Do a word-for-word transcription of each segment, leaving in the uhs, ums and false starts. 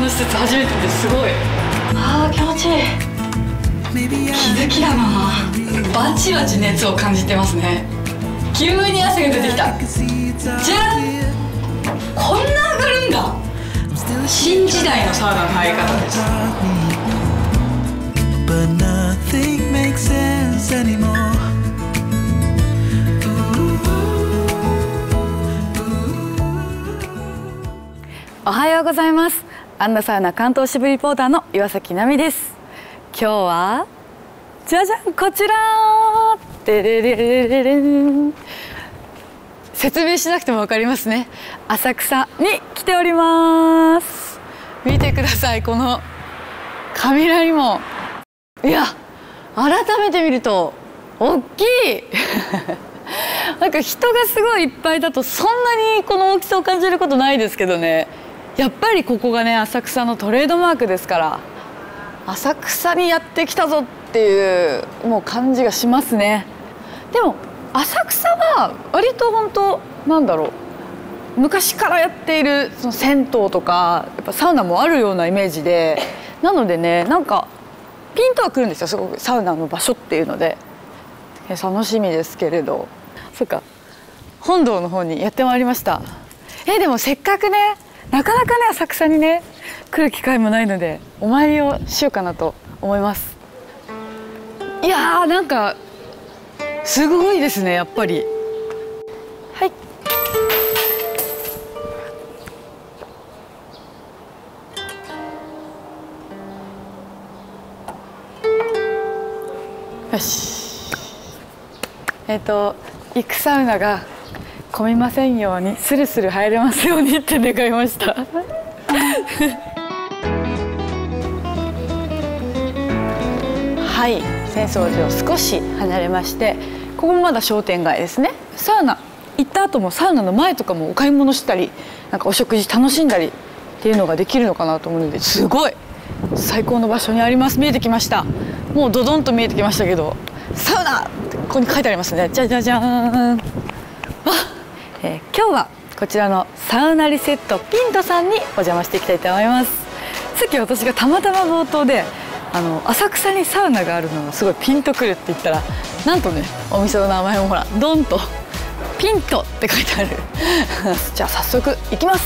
の施設初めてですごい。あー気持ちいい。気づきだな。バチバチ熱を感じてますね。急に汗が出てきた。じゃん、こんな上がるんだ。新時代のサウナの入り方です。おはようございます。アンナサウナ関東支部リポーターの岩崎奈美です。今日はじゃじゃん、こちらでれれれれれん、説明しなくても分かりますね。浅草に来ております。見てください、この雷門。いや、改めて見ると大きいなんか人がすごいいっぱいだとそんなにこの大きさを感じることないですけどね、やっぱりここがね浅草のトレードマークですから、浅草にやってきたぞっていうもう感じがしますね。でも浅草は割と本当なんだろう、昔からやっているその銭湯とかやっぱサウナもあるようなイメージで、なのでね、なんかピンとはくるんですよ、すごくサウナの場所っていうので。楽しみですけれど、そっか、本堂の方にやってまいりました。えでもせっかくね、なかなかね浅草にね来る機会もないのでお参りをしようかなと思います。いやー、なんかすごいですね、やっぱり。はい、よし。えっと行くサウナが混みませんように、スルスル入れますようにって願いましたはい、浅草寺を少し離れまして、ここもまだ商店街ですね。サウナ行った後もサウナの前とかもお買い物したり、なんかお食事楽しんだりっていうのができるのかなと思うので、すごい最高の場所にあります。見えてきました。もうドドンと見えてきましたけど、サウナってここに書いてありますね。じゃじゃじゃーん。えー、今日はこちらのサウナリセットピントさんにお邪魔していきたいと思います。さっき私がたまたま冒頭であの浅草にサウナがあるのがすごいピンとくるって言ったら、なんとねお店の名前もほらドンとピントって書いてあるじゃあ早速行きます。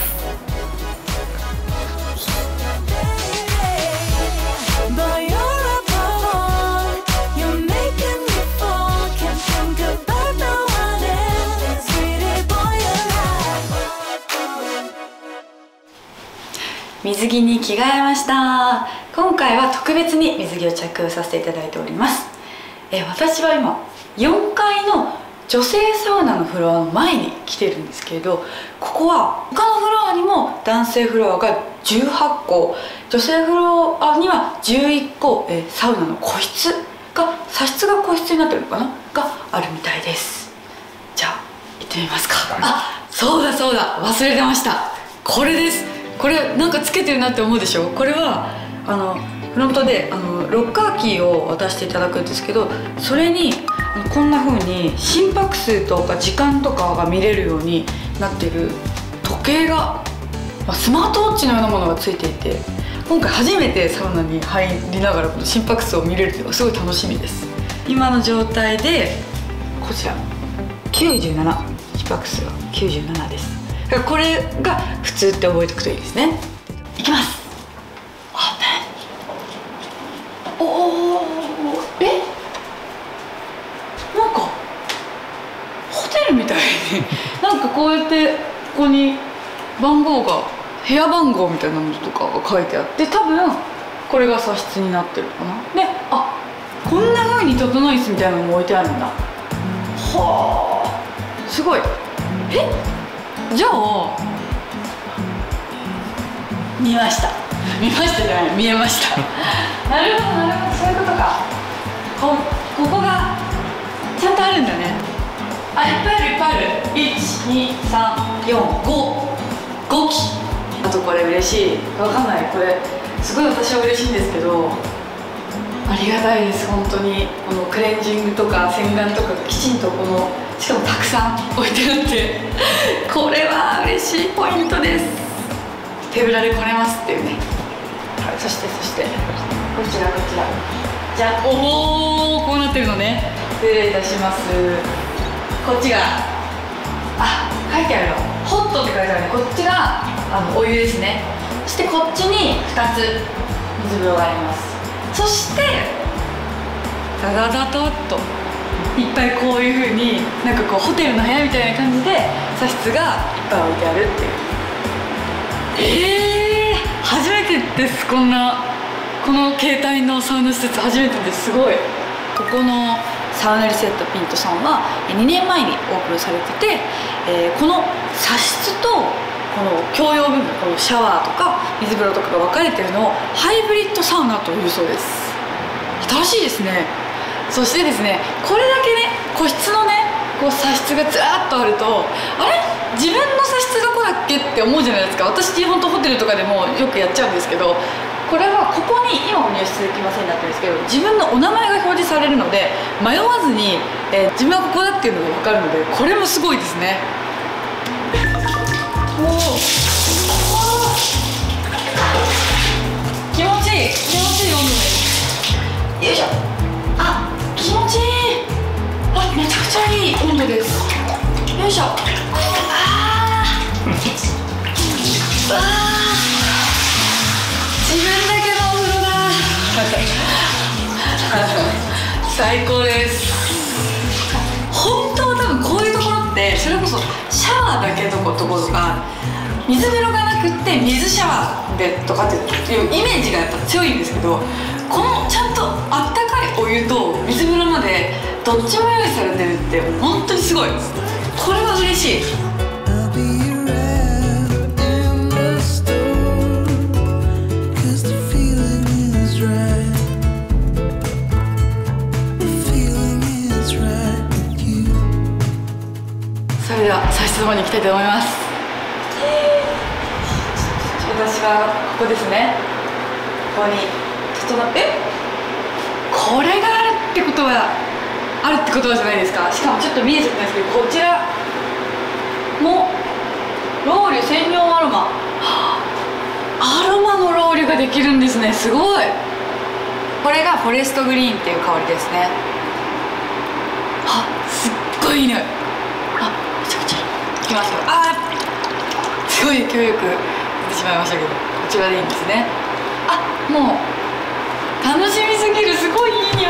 水着に着替えました。今回は特別に水着を着用させていただいております。え私は今よんかいの女性サウナのフロアの前に来てるんですけれど、ここは他のフロアにも男性フロアがじゅうはっこ、女性フロアにはじゅういっこ、えサウナの個室が、茶室が個室になってるのかながあるみたいです。じゃあ行ってみますか。あ、そうだそうだ、忘れてました。これです。これなんかつけてるなって思うでしょ。これはあのフロントであのロッカーキーを渡していただくんですけど、それにこんな風に心拍数とか時間とかが見れるようになってる時計が、スマートウォッチのようなものがついていて、今回初めてサウナに入りながらこの心拍数を見れるというのがすごい楽しみです。今の状態でこちらきゅうじゅうなな、心拍数がきゅうじゅうななです。これが普通って覚えておくといいですね。いきます。おお、え、なんかホテルみたいになんかこうやってここに番号が、部屋番号みたいなのとかが書いてあって、多分これが茶室になってるかな。で、あ、こんな風に整い椅子みたいなのも置いてあるんだ。はあ、すごい。え、じゃあ見ました見ましたじゃない、見えましたなるほどなるほど、そういうことか。こここがちゃんとあるんだね。あ、いっぱいあるいっぱいある。いちにさんよんごごき。あとこれ嬉しい、わかんない、これすごい私は嬉しいんですけど、ありがたいです。本当にこのクレンジングとか洗顔とかがきちんとこの、しかもたくさん置いてあってこれは嬉しいポイントです。手ぶらで来れますっていうね。 そしてそしてこちらこちらじゃあ、おおこうなってるのね。失礼いたします。こっちがあ書いてあるのホットって書いてあるね。こっちがあのお湯ですね。そしてこっちにふたつ水風呂があります。そしてダダダダッといっぱいこういう風になんかこうホテルの部屋みたいな感じで茶室がいっぱい置いてあるっていう。えー、初めてです。こんなこの携帯のサウナ施設初めてです。すごい。ここのサウナリセットピントさんはにねんまえにオープンされてて、えー、この茶室とこの共用部分、このシャワーとか水風呂とかが分かれてるのをハイブリッドサウナというそうです。新しいですね。そしてですね、これだけね個室のねこう茶室がずらっとあると、あれ自分の茶室どこだっけって思うじゃないですか。私本当ホテルとかでもよくやっちゃうんですけど、これはここに今も入室できませんになってるんですけど、自分のお名前が表示されるので迷わずに、えー、自分はここだっていうのが分かるので、これもすごいですね。おお気持ちいい気持ちいい温度です。よいしょ。あ気持ちいい。あめちゃくちゃいい温度です。よいしょ。あああ自分だけのお風呂だ最高です。本当は多分こういうところってそれこそシャワーだけのところとか水風呂がなくって水シャワーでとかっていうイメージがやっぱ強いんですけど、このちゃんとあったかいお湯と水風呂までどっちも用意されてるって本当にすごい。これは嬉しい。それでは茶室の方に行きたいと思います。私はここですね。ここに整えこれがあるってことはあるってことはじゃないですか。しかもちょっと見えちゃったんですけど、こちらもロウリュ専用アロマ、アロマのロウリュができるんですね。すごい。これがフォレストグリーンっていう香りですね。あすっごいいい匂い。あめちゃくちゃいい。いきますよ。あーすごい勢いよく出てしまいましたけど、こちらでいいんですね。あもう楽しみすぎる。すごいいい匂い。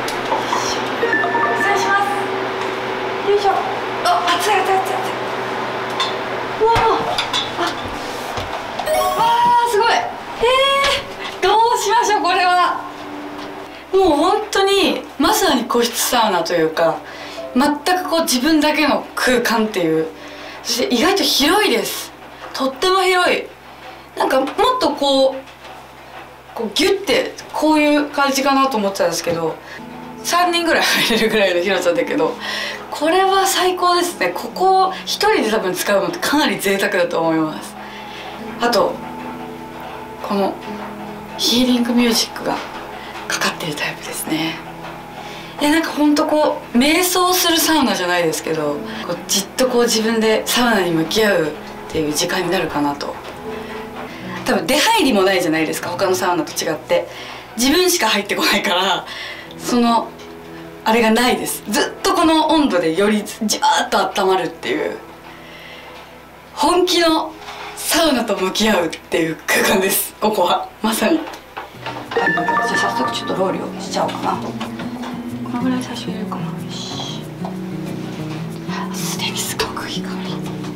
失礼します。よいしょ。あ熱い熱い熱い熱い。うわあわーすごい。えー、どうしましょうこれは。もう本当にまさに個室サウナというか、全くこう自分だけの空間っていう。そして意外と広いです。とっても広い。なんかもっとこうこうギュッてこういう感じかなと思ってたんですけど、さんにんぐらい入れるぐらいの広さだけど、これは最高ですね。ここをひとりで多分使うのってかなり贅沢だと思います。あとこのヒーリングミュージックがかかってるタイプですね。いやなんかほんとこう瞑想するサウナじゃないですけど、こうじっとこう自分でサウナに向き合うっていう時間になるかなと。多分出入りもないじゃないですか、他のサウナと違って。自分しか入ってこないから、そのあれがないです。ずっとこの温度でよりじわーっと温まるっていう、本気のサウナと向き合うっていう空間です、ここはまさに。じゃあ早速ちょっとロウリュをしちゃおうかな。このぐらい最初入れるかな。よし。すでにすごくいい香り。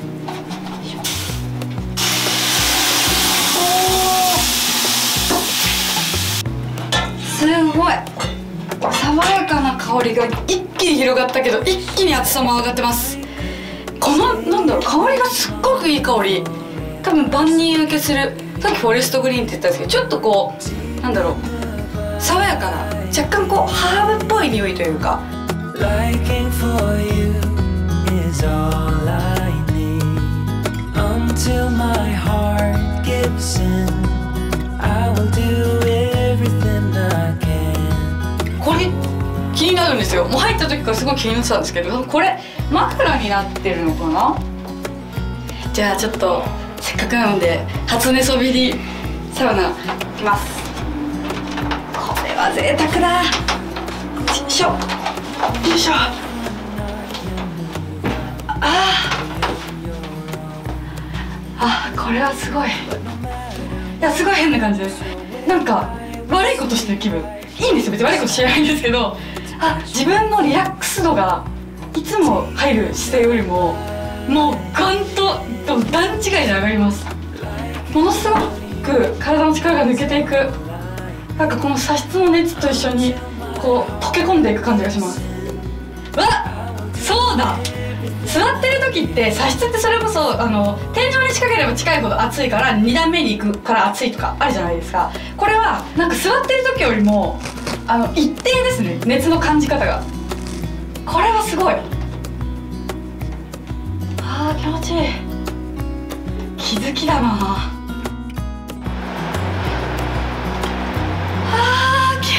すごい爽やかな香りが一気に広がったけど、一気に厚さも上がってます。このなんだろう、香りがすっごくいい香り。多分万人受けする。さっきフォレストグリーンって言ったんですけど、ちょっとこうなんだろう、爽やかな若干こうハーブっぽい匂いというか。これ気になるんですよ。もう入った時からすごい気になってたんですけど、これ枕になってるのかな。じゃあちょっとせっかくなので初寝そべりサウナ今日きます。これは贅沢だ。よいしょよいしょ。ああ、これはすごい。いや、すごい変な感じです。なんか悪いことしてる気分。いいんですよ、別に悪いことしてないんですけど、あ、自分のリラックス度がいつも入る姿勢よりももうガンと段違いで上がります。ものすごく体の力が抜けていく、なんかこの左室の熱と一緒にこう溶け込んでいく感じがします。わっ、そうだ、座ってる時って左室ってそれこそあの天井に近ければ近いほど暑いからに段目に行くから暑いとかあるじゃないですか。これはなんか座ってる時よりもあの一定ですね、熱の感じ方が。これはすごい。あー、気持ちいい。気づきだな。あー、気持ちいい。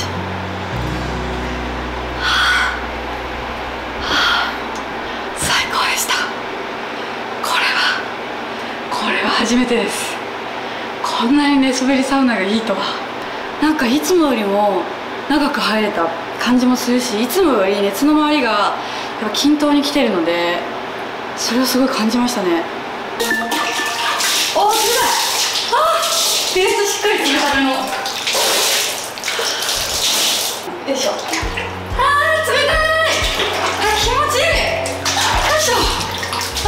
はあ、はあ、最高でした。これはこれは初めてです。こんなに寝そべりサウナがいいとは。なんかいつもよりも長く入れた感じもするし、いつもより熱の周りがやっぱ均等に来てるので、それをすごい感じましたね。おー、すごい。あー、ベースしっかり決めための。よいしょ。あー、冷たい。あ、気持ちいい。よいしょ。あ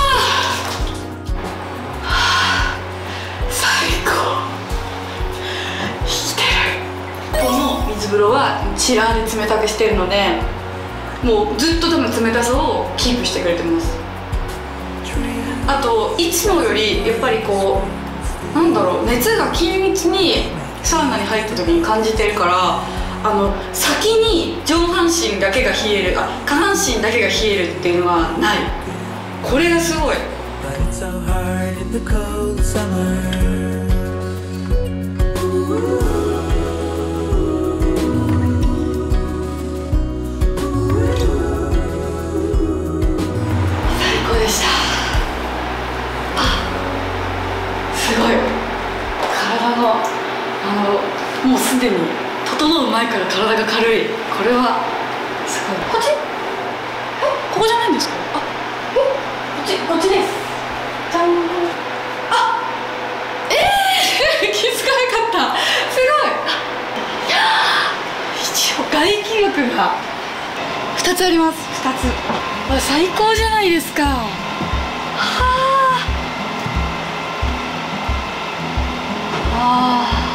ー、はあ、最高。生きてる。この水風呂はチラーで冷たくしてるので、もうずっと多分冷たさをキープしてくれてます。あといつもよりやっぱりこうなんだろう、熱が緊密にサウナに入った時に感じてるから、あの先に上半身だけが冷える、あ、下半身だけが冷えるっていうのはない。これがすごい。もうすでに整う前から体が軽い。これはすごい。こっち？え、ここじゃないんですか？あ、え、こっち、こっちです。じゃん。あ、えー、気づかなかった。すごい。いやー、一応外気浴がふたつあります。ふたつ。あ、最高じゃないですか。はあ。ああ。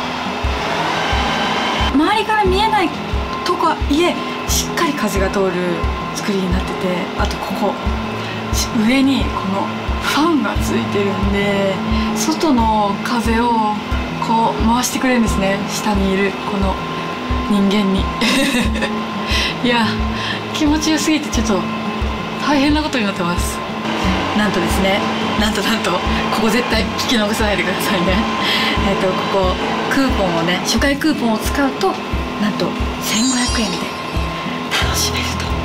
周りから見えないとはいえしっかり風が通る作りになってて、あとここ上にこのファンがついてるんで外の風をこう回してくれるんですね、下にいるこの人間にいや、気持ちよすぎてちょっと大変なことになってます。なんとですね、なんとなんとここ絶対聞き逃さないでくださいね。えっとここクーポンをね、初回クーポンを使うとなんとせんごひゃくえんで楽しめると。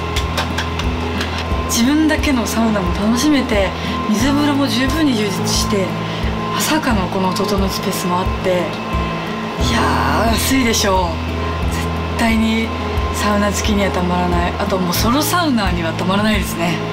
自分だけのサウナも楽しめて、水風呂も十分に充実して、まさかのこの整うスペースもあって、いやー安いでしょう。絶対にサウナ好きにはたまらない。あともうソロサウナーにはたまらないですね。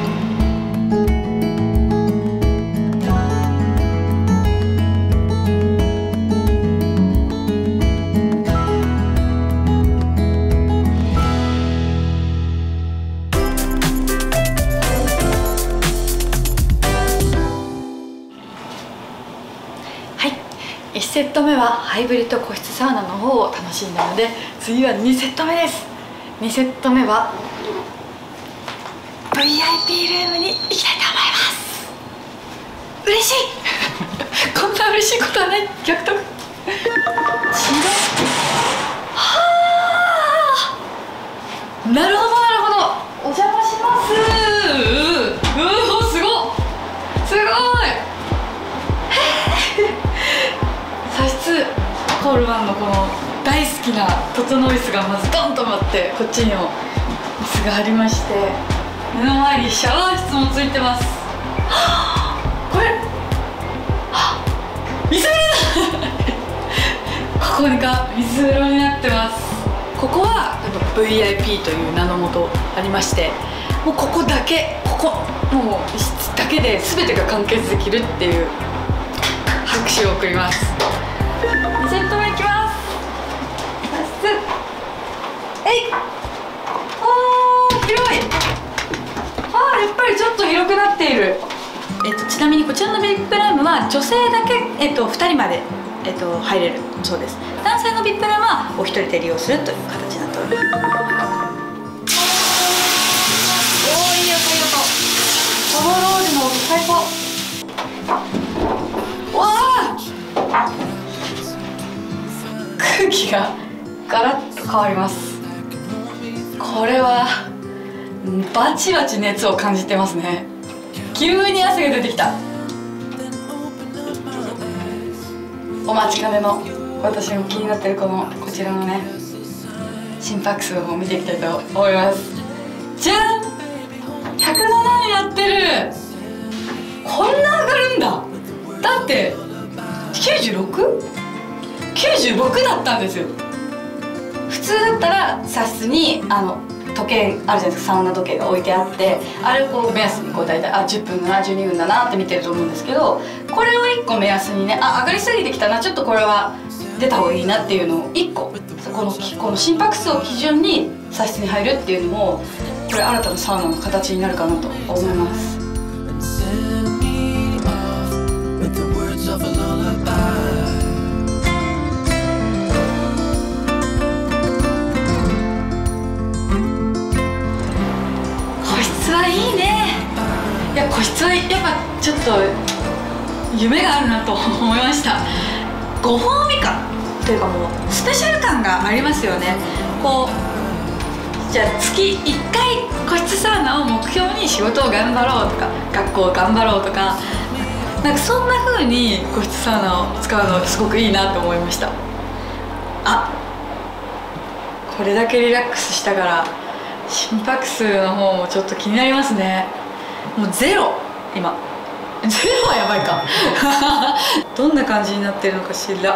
いちセット目はハイブリッド個室サウナの方を楽しんだので、次はにセット目です。にセット目は ブイアイピー ルームに行きたいと思います。嬉しいこんな嬉しいことはない。逆とはあ、なるほどなるほど。お邪魔します。ううお、すごっ、すごい左室コールマンのこの大好きな整い椅子がまずドンと待って、こっちにも椅子がありまして、目の前にシャワー室もついてます。はあ、これ、はあ、水風呂だこが水風呂になってます。ここは ブイアイピー という名のもとありまして、もうここだけ、ここもう一室だけで全てが完結できるっていう拍手を送ります。にセット目いきます。えい、おー、広い。あー、やっぱりちょっと広くなっている。えっと、ちなみにこちらのビップルームは女性だけ、えっと、ふたりまで、えっと、入れるそうです。男性のビップルームはお一人で利用するという形になっております。おー、いい音いい音。オーバーロールの音最高。わあ、空気がガラッと変わります。これはバチバチ熱を感じてますね。急に汗が出てきた。お待ちかねの、私も気になってるこのこちらのね心拍数を見ていきたいと思います。じゃん、ひゃくななになってる。こんな上がるんだ。だってきゅうじゅうろく?きゅうじゅうろくだったんですよ。普通だったら茶室にあの時計あるじゃないですか。サウナ時計が置いてあって、あれをこう目安にこう大体あじゅっぷんだな、じゅうにふんだなって見てると思うんですけど、これをいっこ目安にね、あ上がりすぎてきたな、ちょっとこれは出た方がいいなっていうのをいっこ、このこの心拍数を基準に茶室に入るっていうのも、これ新たなサウナの形になるかなと思います。いいね。いや、個室はやっぱちょっと夢があるなと思いました。ご褒美感というか、もうスペシャル感がありますよね。こうじゃあ月いっかい個室サウナを目標に仕事を頑張ろうとか、学校を頑張ろうとか、なんかそんな風に個室サウナを使うのすごくいいなと思いました。あ、これだけリラックスしたから心拍数の方もちょっと気になりますね。もうゼロ、今ゼロはやばいかどんな感じになってるのかしら。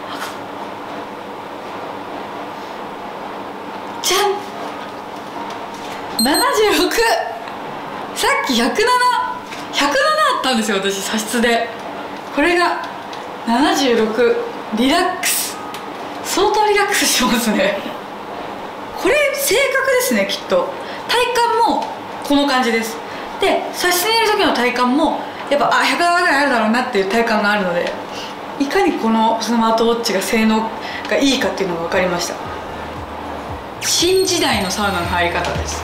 じゃん、ななじゅうろく。さっきひゃくなな、ひゃくななあったんですよ、私茶室で。これがななじゅうろく。リラックス、相当リラックスしますね。これ正確ですね、きっと。体感もこの感じです。で、茶室にいる時の体感もやっぱあひゃくななぐらいあるだろうなっていう体感があるので、いかにこのスマートウォッチが性能がいいかっていうのが分かりました。新時代のサウナの入り方です。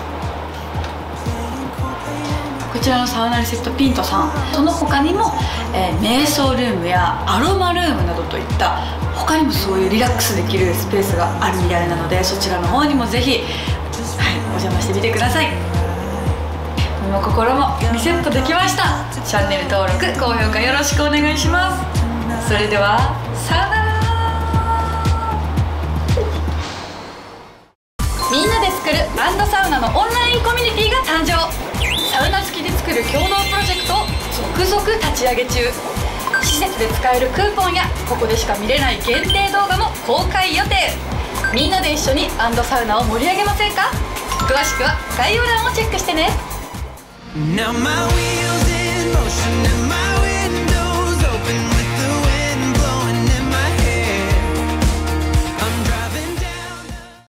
こちらのサウナリセットピントさん、その他にも、えー、瞑想ルームやアロマルームなどといった他にもそういうリラックスできるスペースがあるみたいなので、そちらの方にもぜひ、はい、お邪魔してみてください。身も心もリセットできました。チャンネル登録高評価よろしくお願いします。それではさよなら。みんなで作るアンドサウナのオンラインコミュニティが誕生。サウナ付きで作る共同プロジェクトを続々立ち上げ中。施設で使えるクーポンやここでしか見れない限定動画も公開予定。みんなで一緒にアンドサウナを盛り上げませんか？詳しくは概要欄をチェックしてね。Now my wheels in motion and my